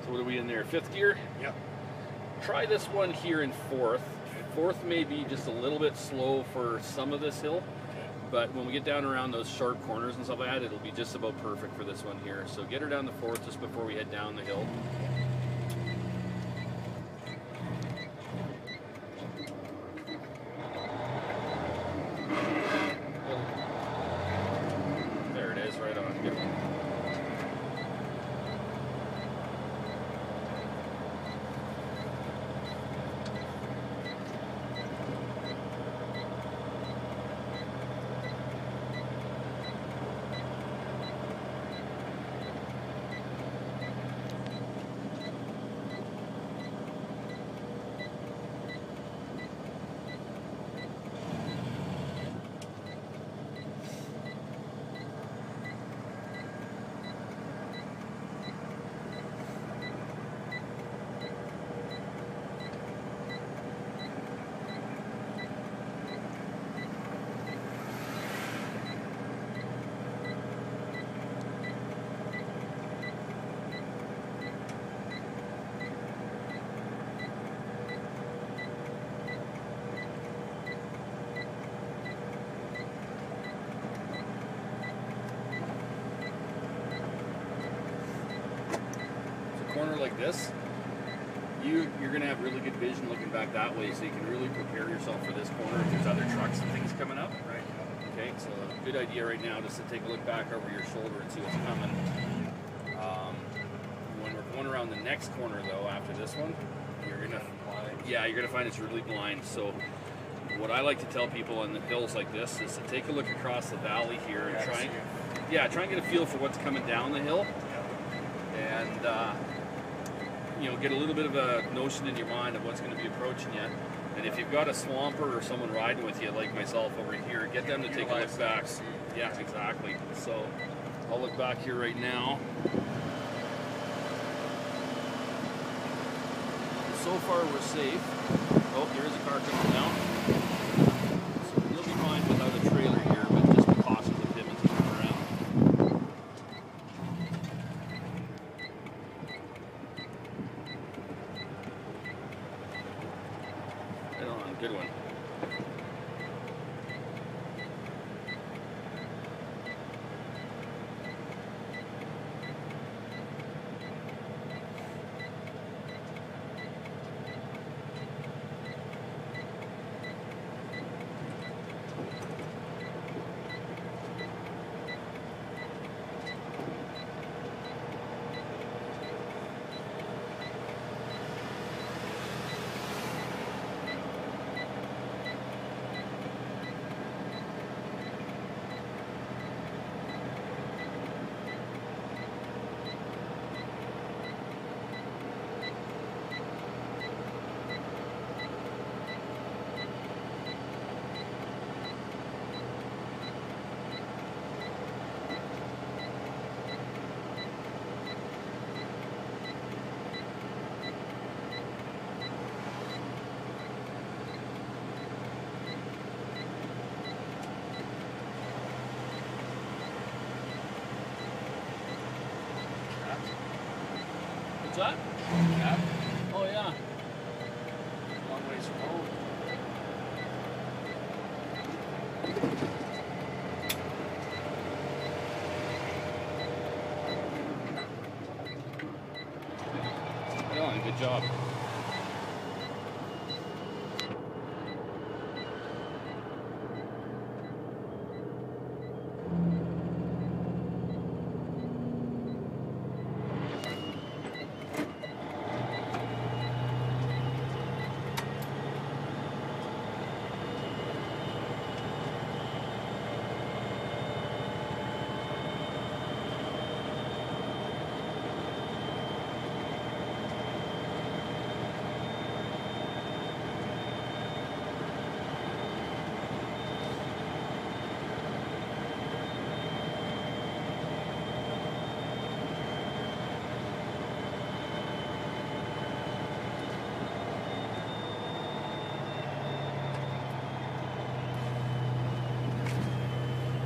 So what are we in there? 5th gear? Yep. Try this one here in 4th. 4th may be just a little bit slow for some of this hill, but when we get down around those sharp corners and stuff like that, it'll be just about perfect for this one here. So get her down to 4th just before we head down the hill. There it is, right on. Good. Corner like this, you're going to have really good vision looking back that way, so you can really prepare yourself for this corner if there's other trucks and things coming up. Right. Okay, so a good idea right now just to take a look back over your shoulder and see what's coming. When we're going around the next corner though, after this one, you're gonna find it's really blind. So what I like to tell people on the hills like this is to take a look across the valley here and try and get a feel for what's coming down the hill. And get a little bit of a notion in your mind of what's going to be approaching you. And if you've got a swamper or someone riding with you, like myself over here, get them to take a look back. Yeah, exactly. So I'll look back here right now. So far we're safe. Oh, there is a car coming down. So you'll be fine without a trailer here, but just be cautious of him as he comes around. Good one. What's that? Cap. Oh yeah. Long ways from home. Right on, good job.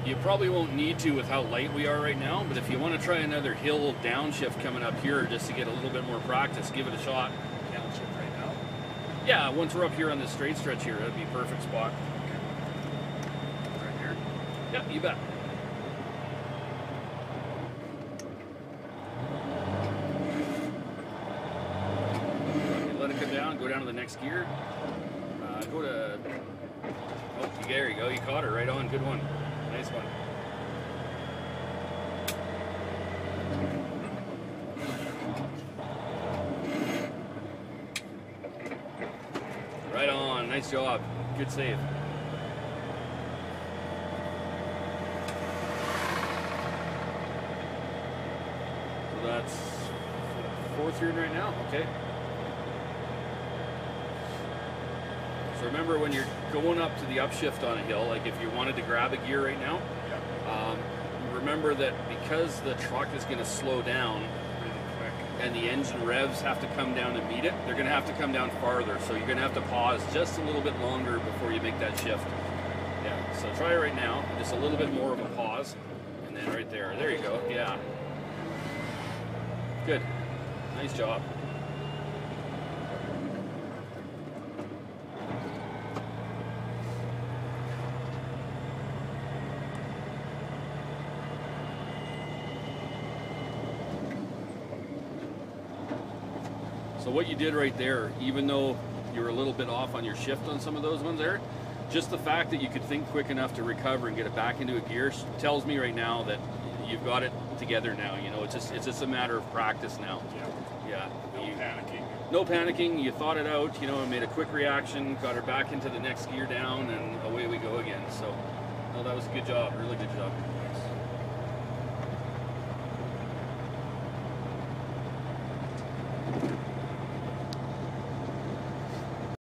You probably won't need to with how light we are right now, but if you want to try another hill downshift coming up here just to get a little bit more practice, give it a shot. Downshift right now. Yeah, once we're up here on this straight stretch here, that'd be a perfect spot. Right here. Yeah, you bet. Let it come down, go down to the next gear. Go to, oh, there you go, you caught her right on, good one. Nice one. Right on, nice job, good save. So that's fourth year right now, okay. So remember when you're going up to the upshift on a hill, like if you wanted to grab a gear right now, remember that because the truck is going to slow down Really quick. and the engine revs have to come down to meet it, they're going to have to come down farther. So you're going to have to pause just a little bit longer before you make that shift. Yeah, so try it right now, just a little bit more of a pause, and then right there. There you go, yeah. Good, nice job. So what you did right there, even though you were a little bit off on your shift on some of those ones there, just the fact that you could think quick enough to recover and get it back into a gear tells me right now that you've got it together now. You know, it's just a matter of practice now. Yeah. Yeah. No panicking. No panicking. You thought it out. You know, and made a quick reaction, got her back into the next gear down, and away we go again. So, no, that was a good job. Really good job.